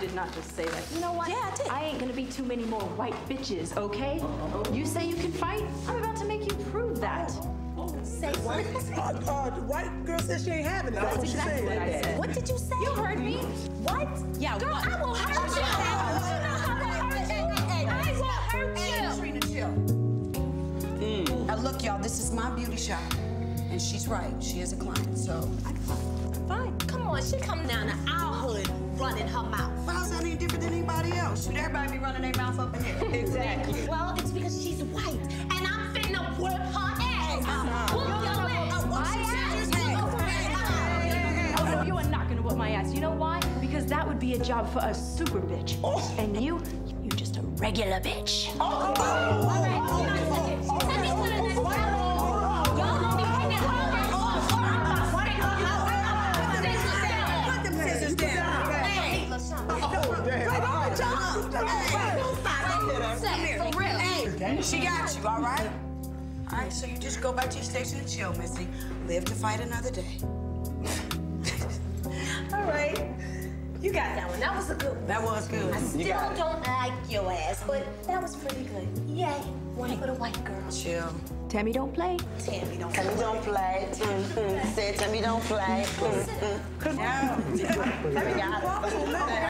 did not just say that. You know what? Yeah, I did. I ain't gonna be too many more white bitches, okay? You say you can fight? I'm about to make you prove that. Say what? The white girl said she ain't having it. That's exactly what I said. What did you say? You heard me. What? Yeah, Girl, what? I will hurt you. I will hurt you. Trina, chill. Now look, y'all, this is my beauty shop. And she's right, she is a client, so. Fine. Come on, she come down to our hood running her mouth. Well, how's that any different than anybody else? Should everybody be running their mouth up in here? Exactly. Well, it's because she's white, and I'm finna whip her ass. Whoop your ass. My ass. Oh, no, you are not gonna whip my ass. You know why? Because that would be a job for a super bitch. And you're just a regular bitch. All right, let me put it next time. Y'all gonna be picking her ass off. Put them scissors down. Hey, LaShawn. For real. Hey, she got you, all right? All right, so you just go back to your station and chill, Missy. Live to fight another day. All right. You got that one. That was a good one. That was good. I still don't like your ass, but that was pretty good. Yay. One for the white girl. Chill. Tammy don't play. Tammy don't Tammy don't play. Said Tammy don't play. Yeah. Tammy got it.